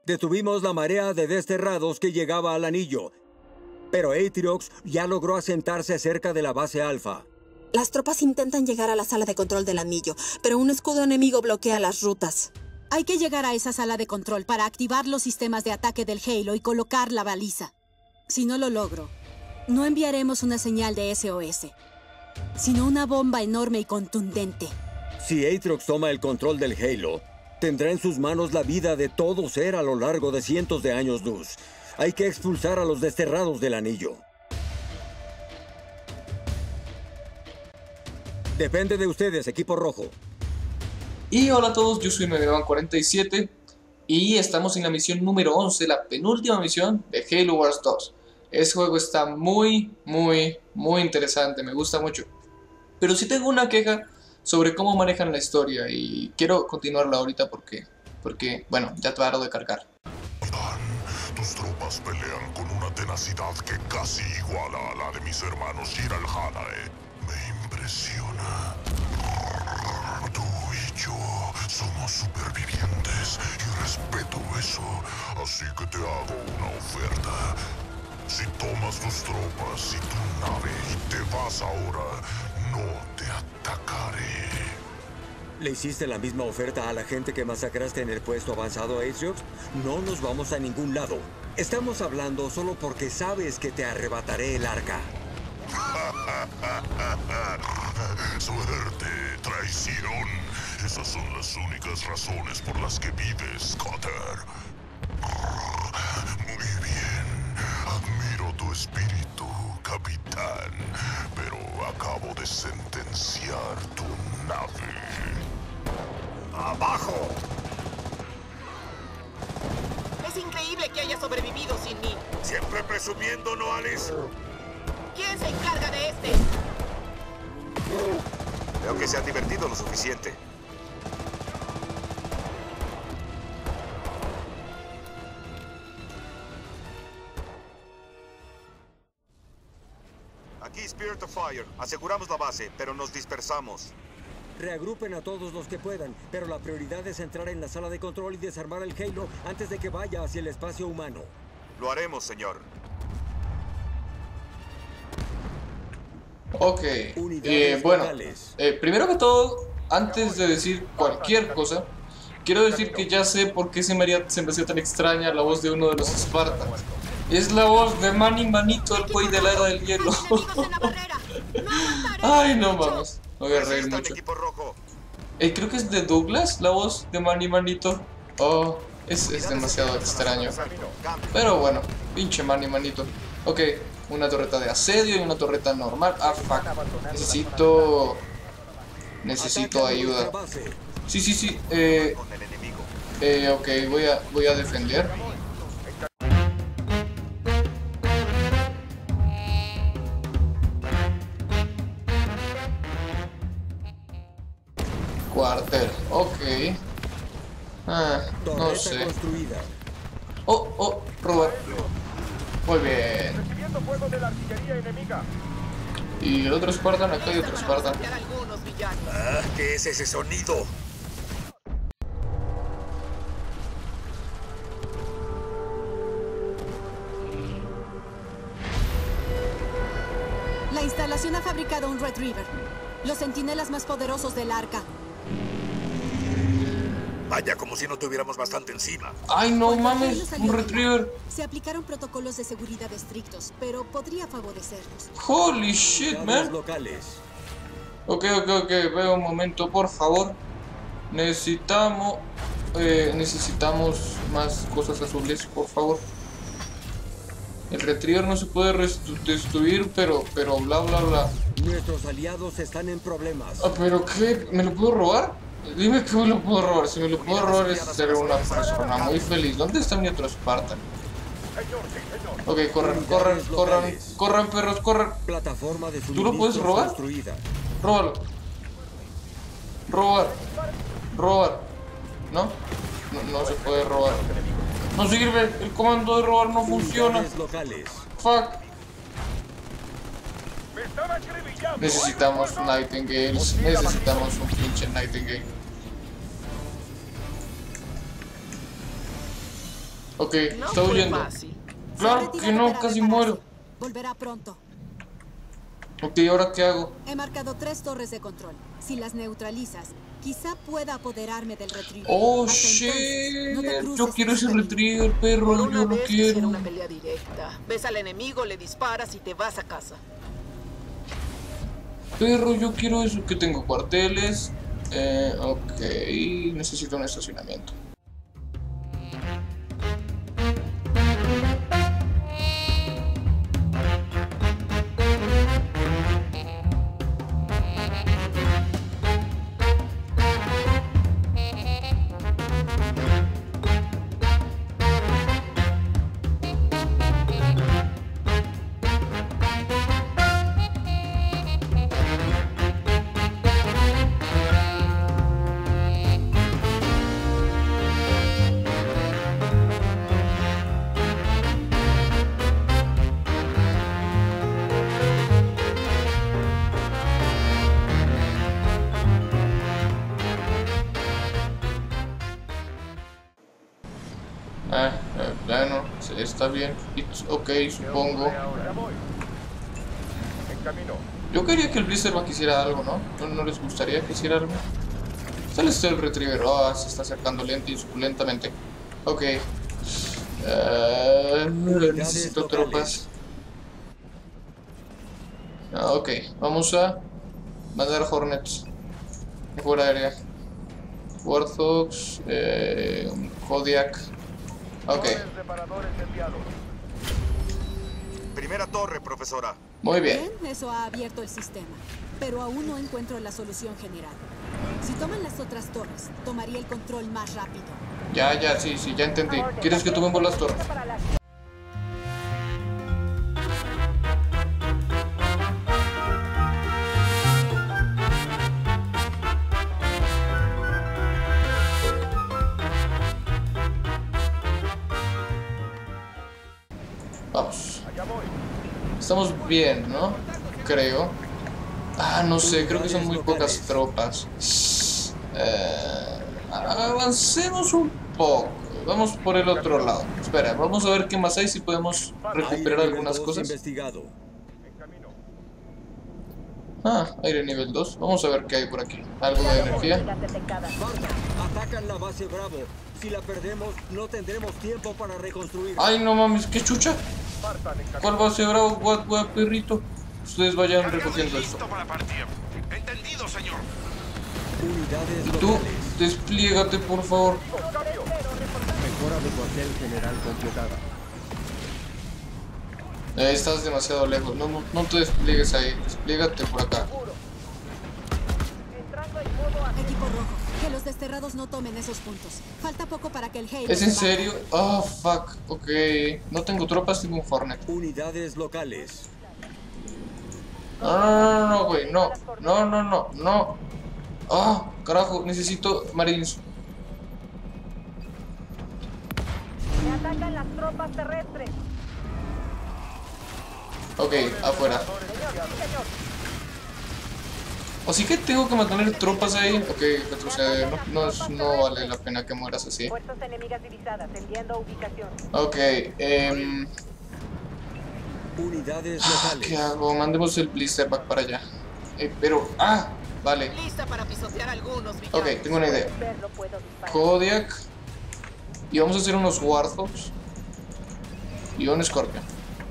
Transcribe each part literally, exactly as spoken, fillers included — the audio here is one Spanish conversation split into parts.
Detuvimos la marea de desterrados que llegaba al anillo, pero Atriox ya logró asentarse cerca de la base Alfa. Las tropas intentan llegar a la sala de control del anillo, pero un escudo enemigo bloquea las rutas. Hay que llegar a esa sala de control para activar los sistemas de ataque del Halo y colocar la baliza. Si no lo logro, no enviaremos una señal de S O S, sino una bomba enorme y contundente. Si Atriox toma el control del Halo, tendrá en sus manos la vida de todo ser a lo largo de cientos de años luz. Hay que expulsar a los desterrados del anillo. Depende de ustedes, equipo rojo. Y hola a todos, yo soy Megaman cuarenta y siete y estamos en la misión número once, la penúltima misión de Halo Wars dos. Este juego está muy, muy, muy interesante, me gusta mucho. Pero sí tengo una queja sobre cómo manejan la historia y quiero continuarla ahorita porque, porque bueno, ya paro de cargar. Tus tropas pelean con una tenacidad que casi iguala a la de mis hermanos Shiral Hanae. Me impresiona. Tú y yo somos supervivientes y respeto eso, así que te hago una oferta. Si tomas tus tropas y tu nave y te vas ahora, no te atacaré. ¿Le hiciste la misma oferta a la gente que masacraste en el puesto avanzado, Atriox? No nos vamos a ningún lado. Estamos hablando solo porque sabes que te arrebataré el arca. Suerte, traición. Esas son las únicas razones por las que vives, Cutter. Muy bien. Admiro tu espíritu, capitán. Pero acabo de sentenciar tu nave. ¡Abajo! Es increíble que haya sobrevivido sin mí. Siempre presumiendo, ¿no, Alice? ¿Quién se encarga de este? Creo que se ha divertido lo suficiente. Aquí Spirit of Fire. Aseguramos la base, pero nos dispersamos. Reagrupen a todos los que puedan, pero la prioridad es entrar en la sala de control y desarmar el Halo antes de que vaya hacia el espacio humano. Lo haremos, señor. Ok, eh, bueno, eh, primero que todo, antes de decir cualquier cosa, quiero decir que ya sé por qué se me, haría, se me hacía tan extraña la voz de uno de los Spartans. Es la voz de Manny Manito, el güey de la era del hielo. Ay, no mames, me voy a reír mucho. Eh, creo que es de Douglas, la voz de Manny Manito. Oh, es, es demasiado extraño. Pero bueno, pinche Manny Manito. Ok, una torreta de asedio y una torreta normal. Ah, fuck. Necesito... Necesito ayuda. Sí, sí, sí. Eh, eh, ok, voy a, voy a defender. Cuartel, ok. Ah, no sé. Oh, oh, Robert. Muy bien. Y el otro Spartan, acá hay otro Spartan. Ah, ¿qué es ese sonido? La instalación ha fabricado un Retriever, los centinelas más poderosos del arca. Vaya, como si no tuviéramos bastante encima. Ay, no mames, un Retriever. Se aplicaron protocolos de seguridad estrictos, pero podría favorecerlos. Holy shit, man. Ok, ok, ok, veo un momento, por favor. Necesitamos... Eh, necesitamos más cosas azules, por favor. El Retriever no se puede destruir, pero, pero bla, bla, bla. Nuestros aliados están en problemas. Ah, ¿pero qué? ¿Me lo puedo robar? Dime que me lo puedo robar. Si me lo puedo robar, es ser una persona muy feliz. ¿Dónde está mi otro Spartan? Ok, corran, corran, corran, corran, perros, corran. Plataforma de ¿Tú lo puedes robar? Róbalo. Robar. Robar. ¿No? ¿No? No se puede robar. No sirve. El comando de robar no funciona. Fuck. Necesitamos Nightingales. Necesitamos un pinche Nightingale. Ok, No está fue huyendo. fácil. Claro que no, casi muero. Volverá pronto. Ok, ¿ahora qué hago? He marcado tres torres de control. Si las neutralizas, quizá pueda apoderarme del retriever. Oh, Hasta shit. entonces, no te cruces Yo quiero ese camino. retriever, perro. Por Yo una lo vez quisiera quiero. una pelea directa. Ves al enemigo, le disparas y te vas a casa. Perro, yo quiero eso. Que tengo cuarteles. Eh, ok, necesito un estacionamiento. Ah, eh, bueno, sí, está bien. It's ok, supongo. Yo quería que el Blizzard quisiera algo, ¿no? ¿no? ¿No les gustaría que hiciera algo? Sale este el retriever. Ah, se está acercando lento y suculentamente. Ok. Uh, necesito tropas. Ah, ok, vamos a mandar Hornets. Mejor aérea. Warthogs, eh, Kodiak. Ok. Primera torre, profesora. Muy bien. Bien, eso ha abierto el sistema. Pero aún no encuentro la solución general. Si toman las otras torres, tomaría el control más rápido. Ya, ya, sí, sí, ya entendí. ¿Quieres que tomemos las torres? Vamos. Estamos bien, ¿no? Creo. Ah, no sé, creo que son muy pocas tropas. Eh, avancemos un poco. Vamos por el otro lado. Espera, vamos a ver qué más hay, si podemos recuperar algunas cosas. Investigado. Ah, aire nivel dos. Vamos a ver qué hay por aquí. Algo de energía. Sparta, atacan la base Bravo. Si la perdemos, no tendremos tiempo para reconstruir. Ay, no mames, qué chucha. ¿Cuál base bravo? What, what, perrito. Ustedes vayan recogiendo esto. Entendido, señor. Unidades Y tú, locales. despliégate, por favor. Mejora de cuartel general completada. Eh, estás demasiado lejos. No, no, no te despliegues ahí. Despliégate por acá. Equipo rojo, que los desterrados no tomen esos puntos. Falta poco para que el Halo... ¿Es en se vaya. serio? Oh, fuck. Ok. No tengo tropas, tengo un Hornet. Unidades locales. No, no, no, no, güey. No. No, no, no, no. Ah, carajo. Necesito Marines. Me atacan las tropas terrestres. Ok, afuera. O sí que tengo que mantener tropas ahí. Ok, retroceder. No, no, es- no vale la pena que mueras así. Fuerzas enemigas divisadas, enviando ubicación. Ok, em, Unidades ¿qué locales. hago? Mandemos el Blisterback para allá. Eh, pero, ah, vale. Lista para pisotear algunos villanos. Ok, tengo una idea. Verlo puedo disparar. Kodiak. Y vamos a hacer unos Warthogs. Y un Scorpion.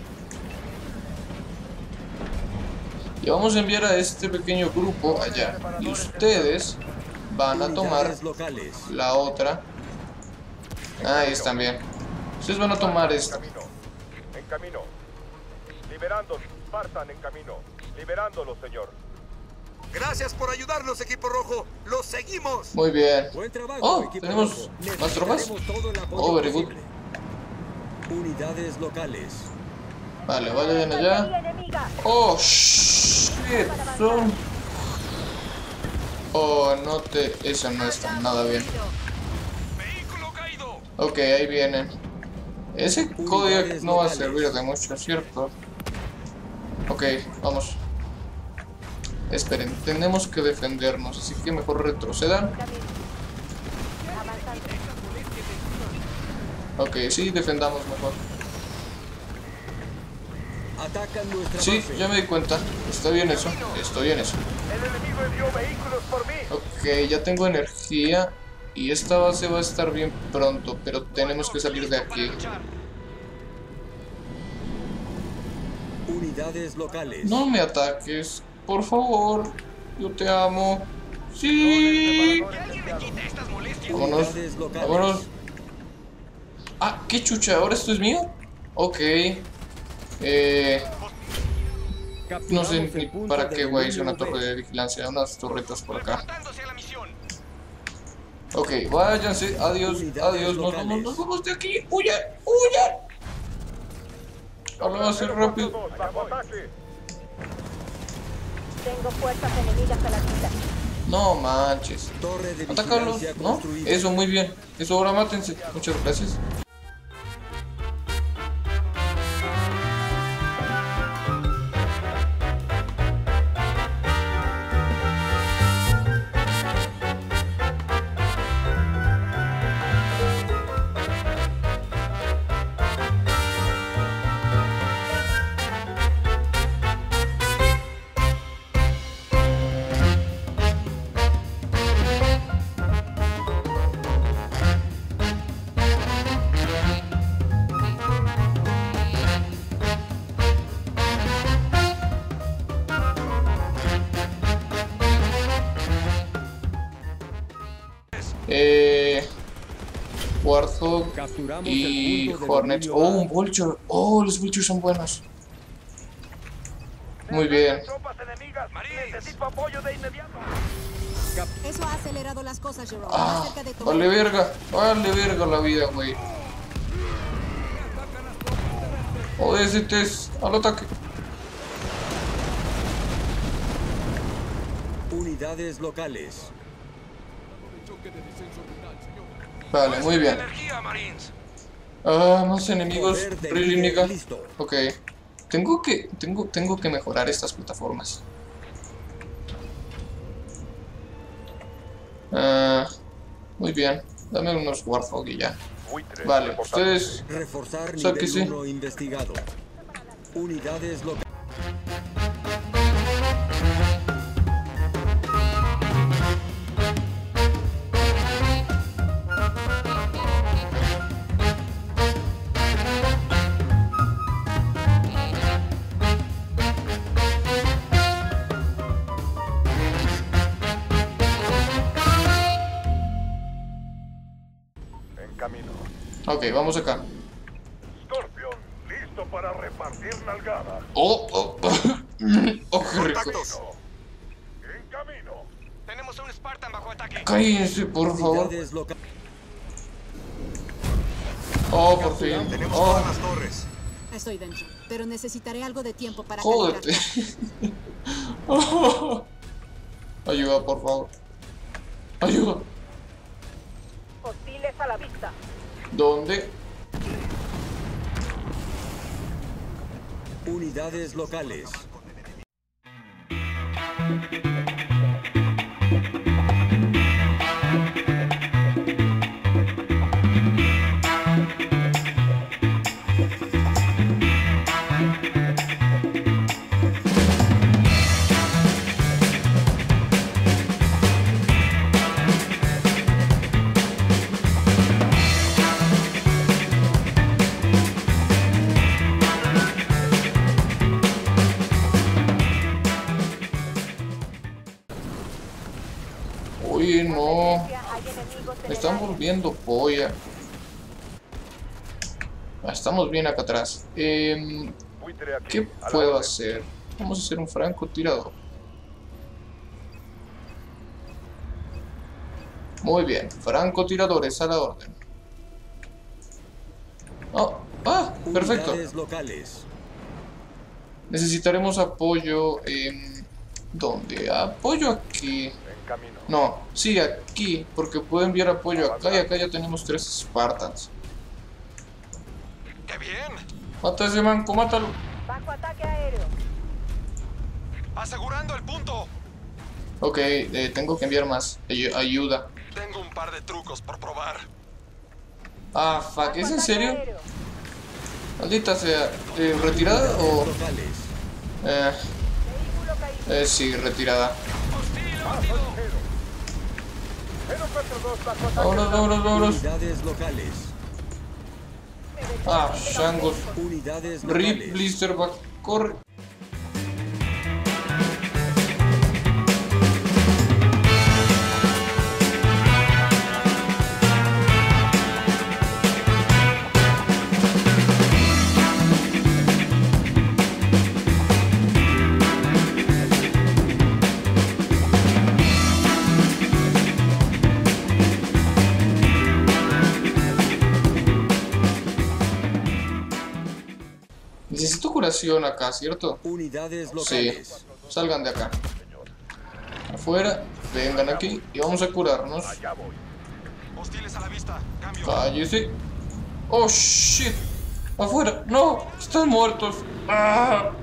Y vamos a enviar a este pequeño grupo allá. Y ustedes van a tomar Unidades locales. la otra. Ah, ahí están bien. Ustedes van a tomar esta. En camino. Liberando. Spartan en camino. Liberándolo, señor. Gracias por ayudarnos, equipo rojo. ¡Los seguimos! Muy bien. Buen trabajo, Oh, equipo ¿tenemos rojo. más tropas? Necesitaremos todo el apoyo Oh, very good. posible. Unidades locales. Vale, vayan allá. Artillería enemiga. Oh, shit, son. Oh, no te. Eso no está nada bien. ¡Vehículo caído! Ok, ahí vienen. Ese Kodiak no va a servir de mucho, ¿cierto? Ok, vamos. Esperen, tenemos que defendernos, así que mejor retrocedan. Ok, sí, defendamos mejor. Atacan nuestra Sí, base. ya me di cuenta. Está bien eso. Estoy bien eso. El enemigo envió vehículos por mí. Ok, ya tengo energía. Y esta base va a estar bien pronto. Pero tenemos que salir de aquí. Unidades locales. No me ataques. Por favor. Yo te amo. Sí. Vámonos. Unidades locales. Vámonos. Ah, qué chucha. ¿Ahora esto es mío? Ok. Eh... No sé ni para qué, güey, hice una torre de vigilancia, unas torretas por acá. Ok, váyanse, adiós, adiós, nos vamos, nos vamos de aquí, huyan, huyan. Ahora va a ser rápido. Tengo fuerzas enemigas a la vista. No manches. Torre de Atácalos, vigilancia ¿no? construida. Eso, muy bien. Eso, ahora mátense. Muchas gracias. Eh, Warthog Capturamos y el punto de Hornets. dominio Oh, A. un Vulture. Oh, los Vultures son buenos. Muy bien. Tropas enemigas. Necesito apoyo de inmediato. Eso ha acelerado las cosas, Jerome. Ah, Más cerca de tomar- vale verga. Vale verga la vida, güey. O D S Ts al ataque. Unidades locales. Vale, muy bien. Ah, más enemigos. Poder de Really, líder nigga. listo. Ok. Tengo que, tengo, tengo que mejorar estas plataformas. Ah, muy bien. Dame unos Warthog y ya. Vale, ustedes... Reforzar Sáquese. nivel uno investigado. Unidades locales. En camino. Ok, vamos acá. Scorpion, listo para repartir nalgadas. Oh, oh, oh, qué rico. En camino. Tenemos a un Spartan bajo ataque. Cállense, por favor. Unidades locales. Oh, por fin. Oh, las torres. Estoy dentro, pero necesitaré algo de tiempo para jódete. calibrar. Oh. Ayuda, por favor. Ayuda. Hostiles a la vista. ¿Dónde? Unidades locales. Oye, no. Hay enemigos en Me el están área. volviendo polla. Ah, estamos bien acá atrás. Em, Buitre aquí. ¿Qué A la puedo orden. hacer? Vamos a hacer un francotirador. Muy bien, francotiradores a la orden. Oh, ah, perfecto. Unidades locales. Necesitaremos apoyo en... ¿Dónde? Apoyo aquí. En camino. No, sí, aquí, porque puedo enviar apoyo acá y acá ya tenemos tres Spartans. ¡Qué bien! Mata a ese manco, mátalo. Bajo ataque aéreo. ¡Asegurando el punto! Ok, eh, tengo que enviar más. Ay- ayuda. Tengo un par de trucos por probar. Ah, fuck, ¿es en serio? Maldita sea. Eh, ¿Retirada o...? Eh... Eh, sí, retirada. Vámonos, vámonos, vámonos. Ah, changos. Rip, Blisterback, corre. Necesito curación acá, ¿cierto? Unidades locales. Sí, salgan de acá. Afuera, vengan aquí y vamos a curarnos. Hostiles a la vista. Cambio. Cállese. Oh, shit. Afuera. No, están muertos. Ah.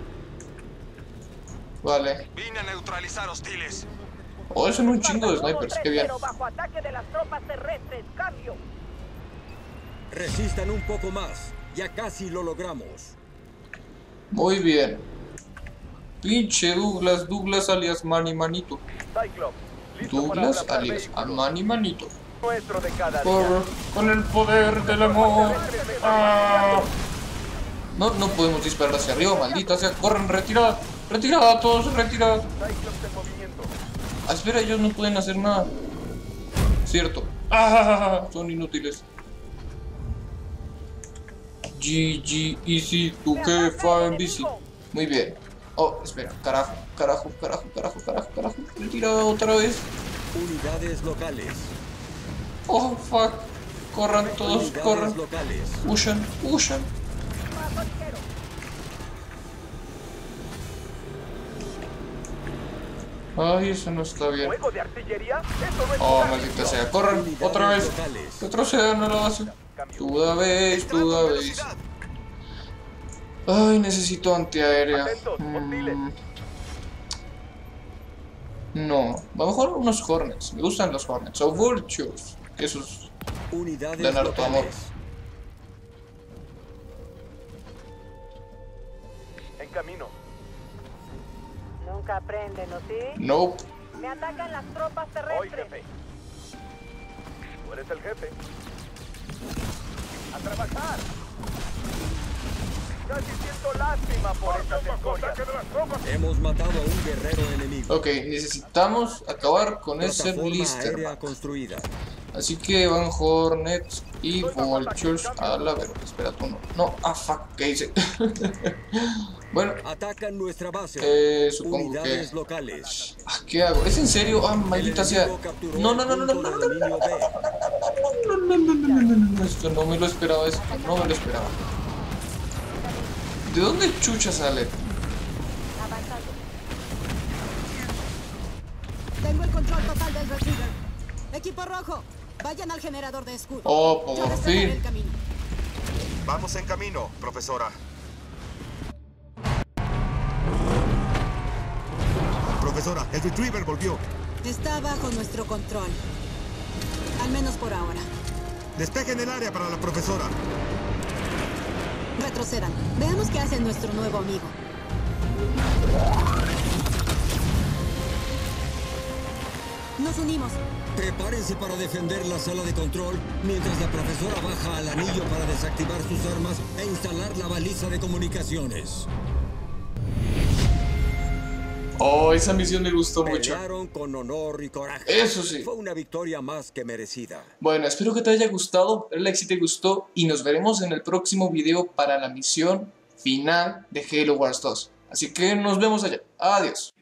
Vale. Vine a neutralizar hostiles. Oh, son un chingo de snipers, qué bien. Bajo ataque de las tropas terrestres. Cambio. Resistan un poco más. Ya casi lo logramos. Muy bien. Pinche Douglas, Douglas alias Manny Manito. Douglas alias Manny Manito. Por, con el poder del amor. Ah. No, no podemos disparar hacia arriba, maldita sea. Corran, retirada. Retirada, todos, retirada. Ah, espera, ellos no pueden hacer nada. Cierto. Ah, son inútiles. G G Easy, tu jefa en bici. Muy bien. Oh, espera, carajo, carajo, carajo, carajo, carajo, carajo. Retirada otra vez. Unidades locales. Oh, fuck. Corran todos, Unidades corran. locales. Huyan, huyan. Ay, eso no está bien. Oh, maldita sea. Corran, otra vez. Retrocedan a la base. Toda vez, toda vez. Ay, necesito antiaérea. Mm. No, vamos a jugar unos Hornets. Me gustan los Hornets. O Vultures. Que esos dan harto amor. En camino. Nunca aprenden, ¿no sí? Nope. Me atacan las tropas Hoy, terrestres. jefe. Tú eres el jefe. ¡A trabajar! Casi siento lástima por estas escollas. Hemos matado a un guerrero enemigo. Ok, necesitamos acabar con ese Plataforma blister. aérea construida. Así que van Hornets y Vultures a la verga. Espera tú, no. No, ah, fuck, ¿qué hice? Bueno, Atacan nuestra base. eh, supongo que... Unidades locales. Ah, ¿qué hago? ¿Es en serio? Ah, maldita sea. No, no, no, no, no, no, no, no, no, no, no, no, no, no, no, no, esto no me lo esperaba, esto no me lo esperaba. ¿De dónde chucha sale? Tengo el control total del retriever. Equipo rojo, vayan al generador de escudo. Oh, Yo por despejaré fin. el camino. Vamos en camino, profesora. Profesora, el retriever volvió. Está bajo nuestro control. Al menos por ahora. Despejen el área para la profesora. Retrocedan. Veamos qué hace nuestro nuevo amigo. Nos unimos. Prepárense para defender la sala de control mientras la profesora baja al anillo para desactivar sus armas e instalar la baliza de comunicaciones. Oh, esa misión me gustó mucho. Pelearon con honor y coraje. Eso sí. Fue una victoria más que merecida. Bueno, espero que te haya gustado, el like si te gustó y nos veremos en el próximo video para la misión final de Halo Wars dos. Así que nos vemos allá. Adiós.